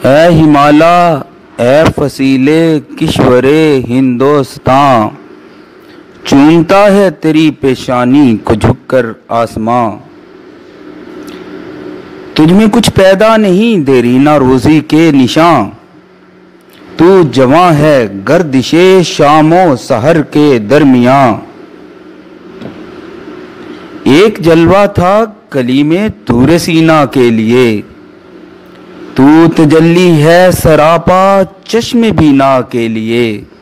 اے ہمالا اے فصیلے کشورے ہندوستاں، چومتا ہے تیری پیشانی کو جھک کر آسماں۔ تجھ میں کچھ پیدا نہیں دیرینہ روزی کے نشاں، تو جواں ہے گردش شام و سحر کے درمیاں۔ ایک جلوہ تھا کلیم طور سینا کے لیے، تو تجلی ہے سراپا چشم بینا کے لیے۔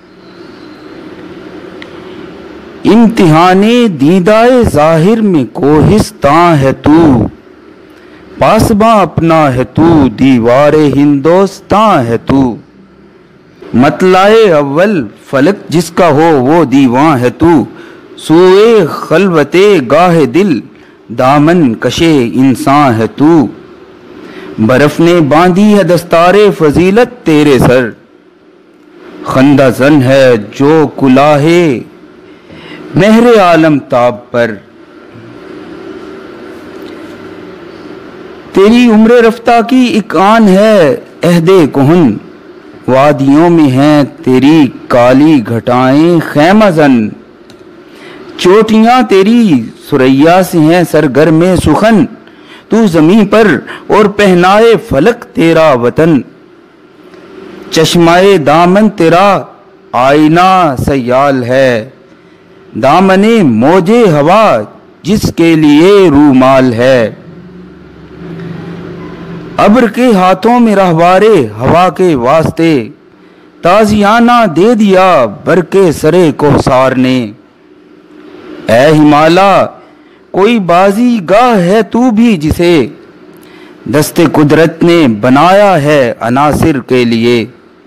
امتحان دیدائے ظاہر میں کوہستاں ہے تو، پاسباں اپنا ہے تو دیوار ہندوستاں ہے تو۔ مطلع اول فلک جس کا ہو وہ دیواں ہے تو، سوئے خلوت گاہ دل دامن کشے انسان ہے تو۔ برف نے باندھی ہے دستار فضیلت تیرے سر، خندہ زن ہے جو کلاه مہر عالم تاب پر۔ تیری عمر رفتہ کی ایک آن ہے عہد کہن، وادیوں میں ہیں تیری کالی گھٹائیں خیمہ زن۔ چوٹیاں تیری ثریا سے ہیں سرگرم سخن، تو زمین پر اور پہنائے فلک تیرا وطن۔ چشمائے دامن تیرا آئینہ سیال ہے، دامن موج ہوا جس کے لیے رومال ہے۔ ابر کے ہاتھوں میں رہوارے ہوا کے واسطے، تازیانہ دے دیا برکے سرے کوثار نے۔ اے ہمالا کوئی بازی گاہ ہے تو بھی جسے دست قدرت نے بنایا ہے عناصر کے لیے۔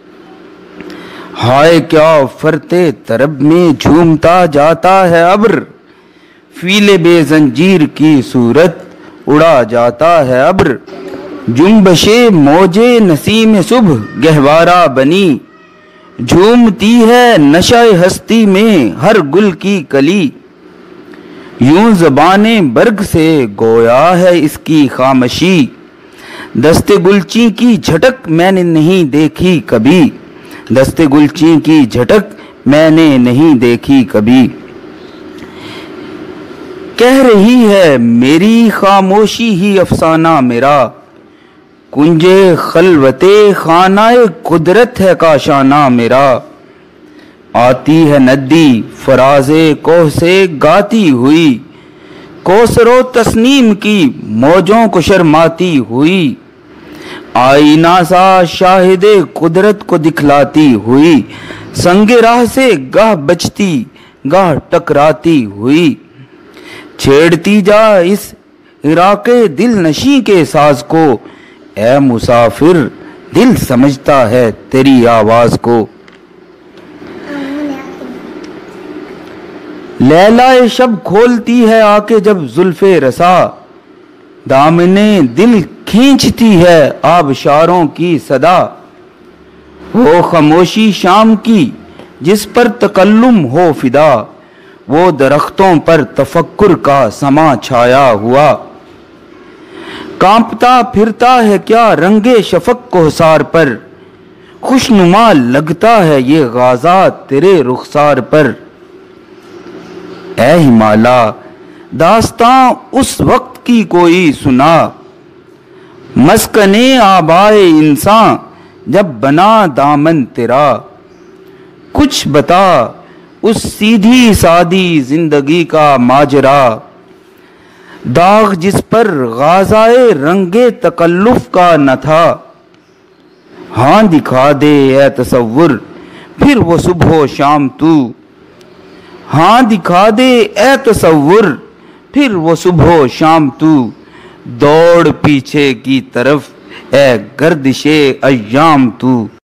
ہائے کیا فرتے طرب میں جھومتا جاتا ہے ابر، فیل بے زنجیر کی صورت اڑا جاتا ہے ابر۔ جنبش موجے نسیم صبح گہوارہ بنی، جھومتی ہے نشہ ہستی میں ہر گل کی کلی۔ یوں زبان برگ سے گویا ہے اس کی خامشی، دست گلچی کی جھٹک میں نے نہیں دیکھی کبھی، دست گلچی کی جھٹک میں نے نہیں دیکھی کبھی۔ کہہ رہی ہے میری خاموشی ہی افسانہ میرا، کنج خلوت خانہ قدرت ہے کاشانہ میرا۔ آتی ہے ندی فراز کوہ سے گاتی ہوئی، کوثر و تسنیم کی موجوں کو شرماتی ہوئی۔ آئینہ سا شاہد قدرت کو دکھلاتی ہوئی، سنگ راہ سے گاہ بچتی گاہ ٹکراتی ہوئی۔ چھیڑتی جا اس عراق دل نشیں کے ساز کو، اے مسافر دل سمجھتا ہے تیری آواز کو۔ لیلا شب کھولتی ہے آ کے جب زلف رسا، دامنے دل کھینچتی ہے آبشاروں کی صدا۔ وہ خاموشی شام کی جس پر تکلم ہو فدا، وہ درختوں پر تفکر کا سما چھایا ہوا۔ کانپتا پھرتا ہے کیا رنگ شفق کوثار پر، خوشنما لگتا ہے یہ غازات تیرے رخسار پر۔ اے ہمالا داستاں اس وقت کی کوئی سنا، مسکن آبائے انسان جب بنا دامن تیرا۔ کچھ بتا اس سیدھی سادی زندگی کا ماجرا، داغ جس پر غازائے رنگ تکلف کا نہ تھا۔ ہاں دکھا دے اے تصور پھر وہ صبح و شام تو، ہاں دکھا دے اے تصور پھر وہ صبح و شام تو۔ دوڑ پیچھے کی طرف اے گردش ایام تو۔